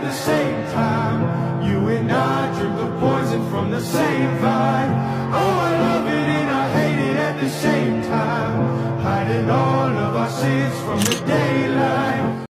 the same time. You and I drink the poison from the same vine. Oh, I love it and I hate it at the same time. Hiding all of our sins from the day